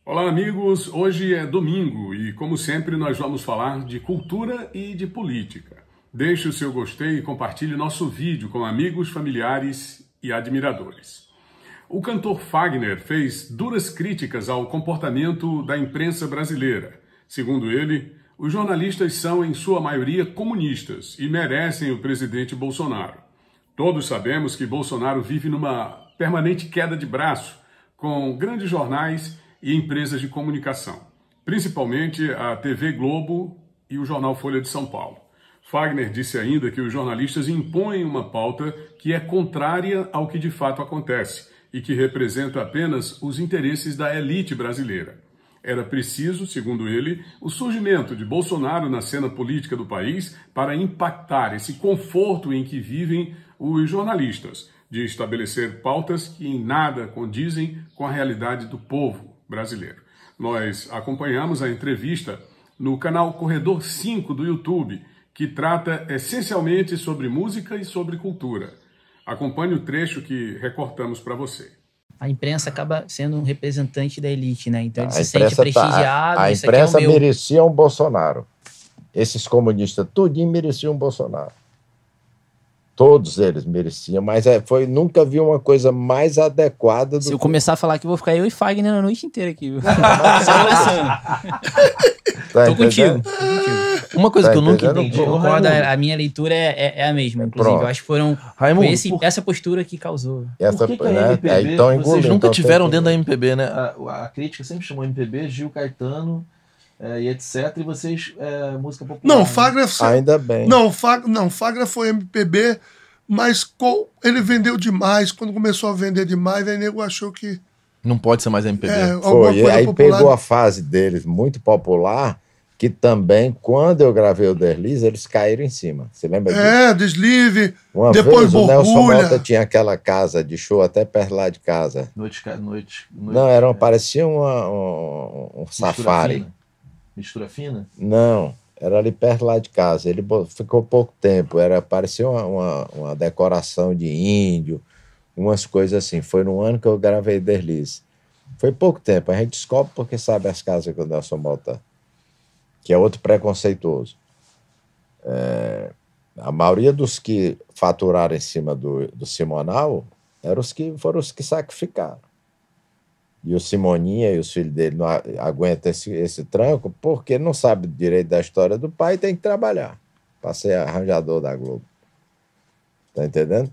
Olá amigos, hoje é domingo e como sempre nós vamos falar de cultura e de política. Deixe o seu gostei e compartilhe nosso vídeo com amigos, familiares e admiradores. O cantor Fagner fez duras críticas ao comportamento da imprensa brasileira. Segundo ele, os jornalistas são em sua maioria comunistas e merecem o presidente Bolsonaro. Todos sabemos que Bolsonaro vive numa permanente queda de braço com grandes jornais e empresas de comunicação, principalmente a TV Globo e o jornal Folha de São Paulo. Fagner disse ainda que os jornalistas impõem uma pauta que é contrária ao que de fato acontece e que representa apenas os interesses da elite brasileira. Era preciso, segundo ele, o surgimento de Bolsonaro na cena política do país para impactar esse conforto em que vivem os jornalistas, de estabelecer pautas que em nada condizem com a realidade do povo brasileiro. Nós acompanhamos a entrevista no canal Corredor 5 do YouTube, que trata essencialmente sobre música e sobre cultura. Acompanhe o trecho que recortamos para você. A imprensa acaba sendo um representante da elite, né? Então ele se sente prestigiado. A imprensa merecia um Bolsonaro. Esses comunistas tudinho mereciam um Bolsonaro. Todos eles mereciam, mas nunca vi uma coisa mais adequada do Se eu começar a falar que vou ficar eu e Fagner a noite inteira aqui. Tô contigo. Uma coisa que eu nunca entendi, concordo, a minha leitura é a mesma, inclusive. Eu acho que foram essa postura que causou. Por que a MPB, vocês nunca tiveram dentro da MPB, né? A crítica sempre chamou MPB, Gil, Caetano... e etc. E vocês, música popular. Não, Fagner... Ainda bem. Fagner foi MPB, mas ele vendeu demais. Quando começou a vender demais, aí o nego achou que... Não pode ser mais MPB. Foi, aí popular. Pegou a fase deles muito popular, que também, quando eu gravei o Deslize, eles caíram em cima. Você lembra disso? Deslize, depois o Nelson Mota tinha aquela casa de show até perto lá de casa. Noite Não, parecia um safari. Fina. Mistura fina? Não, era ali perto lá de casa. Ele ficou pouco tempo, parecia uma decoração de índio, umas coisas assim. Foi no ano que eu gravei Deslize. Foi pouco tempo, a gente descobre porque sabe as casas que o Nelson Mota, que é outro preconceituoso. A maioria dos que faturaram em cima do Simonal foram os que sacrificaram. E o Simoninha e os filhos dele não aguentam esse tranco porque não sabe direito da história do pai e tem que trabalhar para ser arranjador da Globo. Tá entendendo?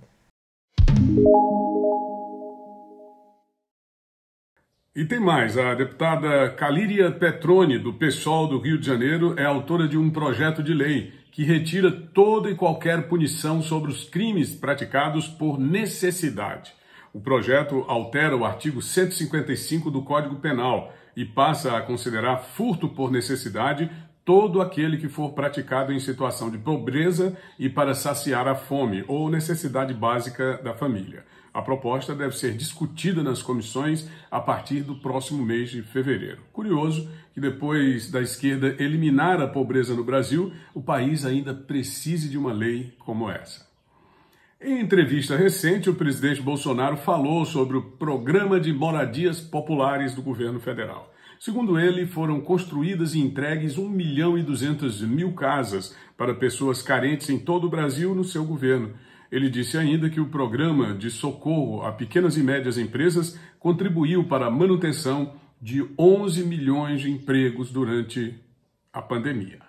E tem mais, a deputada Calíria Petroni, do PSOL do Rio de Janeiro, é autora de um projeto de lei que retira toda e qualquer punição sobre os crimes praticados por necessidade. O projeto altera o artigo 155 do Código Penal e passa a considerar furto por necessidade todo aquele que for praticado em situação de pobreza e para saciar a fome ou necessidade básica da família. A proposta deve ser discutida nas comissões a partir do próximo mês de fevereiro. Curioso que depois da esquerda eliminar a pobreza no Brasil, o país ainda precise de uma lei como essa. Em entrevista recente, o presidente Bolsonaro falou sobre o programa de moradias populares do governo federal. Segundo ele, foram construídas e entregues 1.200.000 casas para pessoas carentes em todo o Brasil no seu governo. Ele disse ainda que o programa de socorro a pequenas e médias empresas contribuiu para a manutenção de 11 milhões de empregos durante a pandemia.